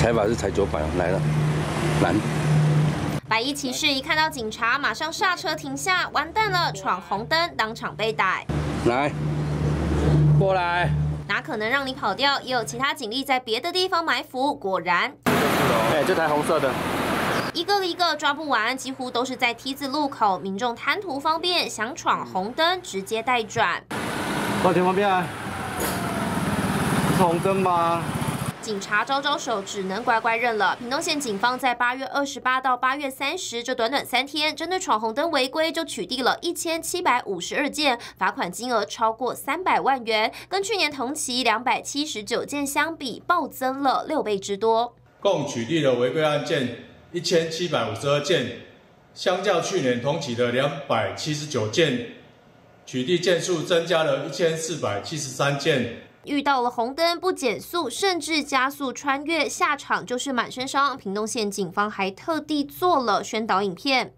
采法是采900来了，难。 白衣骑士一看到警察，马上刹车停下，完蛋了，闯红灯，当场被逮。 来，过来。 哪可能让你跑掉？也有其他警力在别的地方埋伏，果然， 这台红色的。 一个一个抓不完，几乎都是在 T 字路口，民众贪图方便，想闯红灯直接带转。 多少钱方便啊？是红灯吗？ 警察招招手，只能乖乖认了。屏东县警方在8月28到8月30这短短3天，针对闯红灯违规就取缔了1752件，罚款金额超过300万元，跟去年同期279件相比，暴增了6倍之多。 共取缔的违规案件1752件，相较去年同期的279件，取缔件数增加了1473件。 遇到了红灯不减速，甚至加速穿越，下场就是满身伤。屏东县警方还特地做了宣导影片。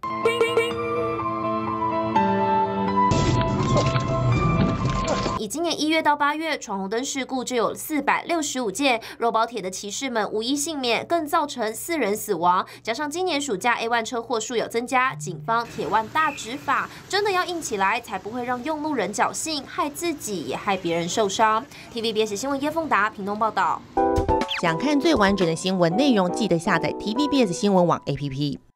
以今年1月到8月闯红灯事故就有465件，肉包铁的骑士们无一幸免，更造成4人死亡。加上今年暑假 A1 车祸数有增加，警方铁腕大执法，真的要硬起来，才不会让用路人侥幸，害自己也害别人受伤。TVBS 新闻叶凤达屏东报道。 想看最完整的新闻内容，记得下载 TVBS 新闻网 APP。